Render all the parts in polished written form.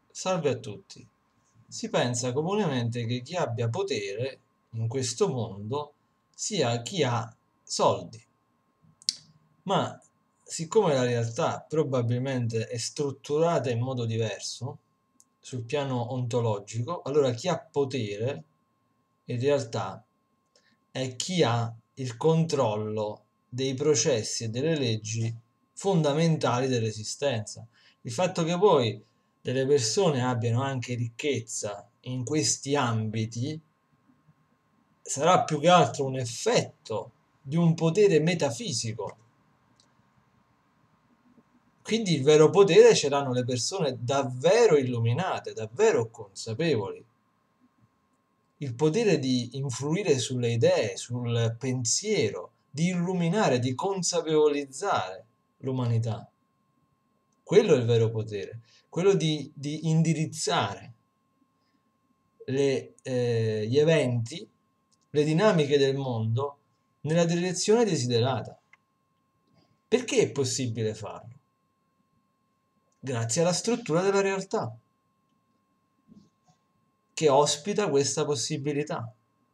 Salve a tutti. Si pensa comunemente che chi abbia potere in questo mondo sia chi ha soldi, ma siccome la realtà probabilmente è strutturata in modo diverso sul piano ontologico, allora chi ha potere in realtà è chi ha il controllo dei processi e delle leggi fondamentali dell'esistenza. Il fatto che poi delle persone abbiano anche ricchezza in questi ambiti sarà più che altro un effetto di un potere metafisico. Quindi il vero potere ce l'hanno le persone davvero illuminate, davvero consapevoli. Il potere di influire sulle idee, sul pensiero, di illuminare, di consapevolizzare l'umanità. Quello è il vero potere, quello di indirizzare gli eventi, le dinamiche del mondo nella direzione desiderata. Perché è possibile farlo? Grazie alla struttura della realtà, che ospita questa possibilità.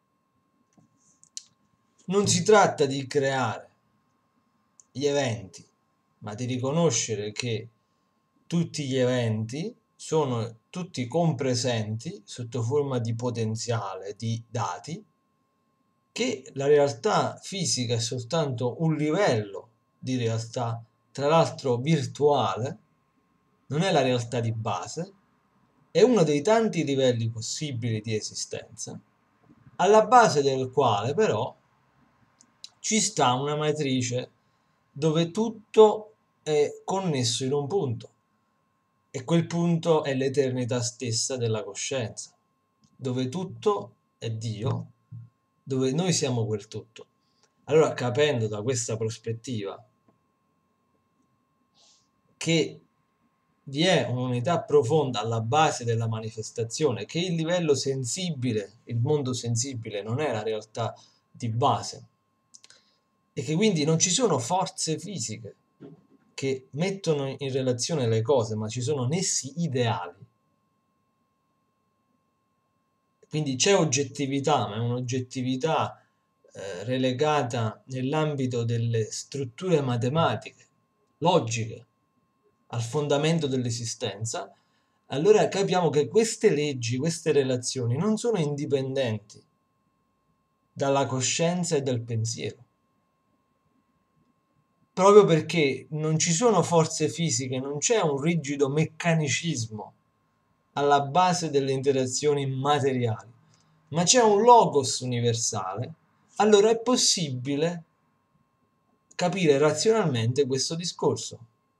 Non si tratta di creare gli eventi, ma di riconoscere che tutti gli eventi sono tutti compresenti sotto forma di potenziale, di dati, che la realtà fisica è soltanto un livello di realtà, tra l'altro virtuale, non è la realtà di base, è uno dei tanti livelli possibili di esistenza, alla base del quale però ci sta una matrice dove tutto è connesso in un punto e quel punto è l'eternità stessa della coscienza, dove tutto è Dio, dove noi siamo quel tutto. Allora, capendo da questa prospettiva che vi è un'unità profonda alla base della manifestazione, che il livello sensibile, il mondo sensibile non è la realtà di base e che quindi non ci sono forze fisiche che mettono in relazione le cose, ma ci sono nessi ideali. Quindi c'è oggettività, ma è un'oggettività relegata nell'ambito delle strutture matematiche, logiche, al fondamento dell'esistenza, allora capiamo che queste leggi, queste relazioni non sono indipendenti dalla coscienza e dal pensiero. Proprio perché non ci sono forze fisiche, non c'è un rigido meccanicismo alla base delle interazioni materiali, ma c'è un logos universale, allora è possibile capire razionalmente questo discorso.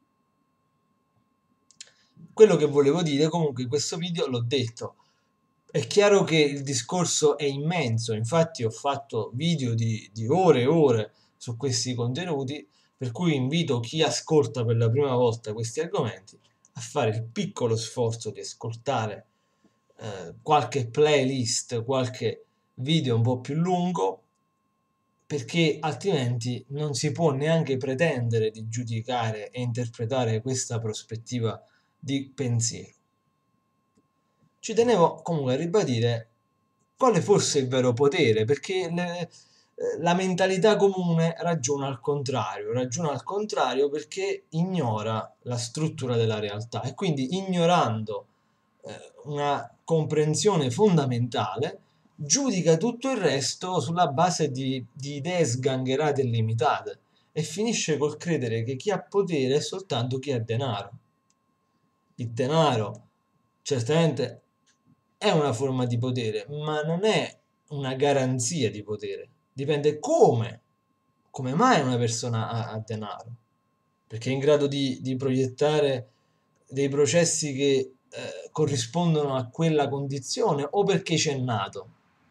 Quello che volevo dire comunque in questo video l'ho detto. È chiaro che il discorso è immenso, infatti ho fatto video di ore e ore su questi contenuti, per cui invito chi ascolta per la prima volta questi argomenti a fare il piccolo sforzo di ascoltare qualche playlist, qualche video un po' più lungo, perché altrimenti non si può neanche pretendere di giudicare e interpretare questa prospettiva di pensiero. Ci tenevo comunque a ribadire quale fosse il vero potere, perché la mentalità comune ragiona al contrario perché ignora la struttura della realtà e quindi ignorando una comprensione fondamentale giudica tutto il resto sulla base di idee sgangherate e limitate e finisce col credere che chi ha potere è soltanto chi ha denaro. Il denaro certamente è una forma di potere, ma non è una garanzia di potere. Dipende come mai una persona ha denaro, perché è in grado di proiettare dei processi che corrispondono a quella condizione o perché c'è nato.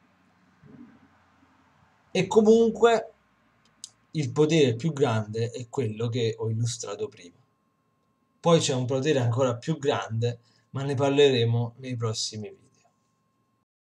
E comunque il potere più grande è quello che ho illustrato prima. Poi c'è un potere ancora più grande, ma ne parleremo nei prossimi video.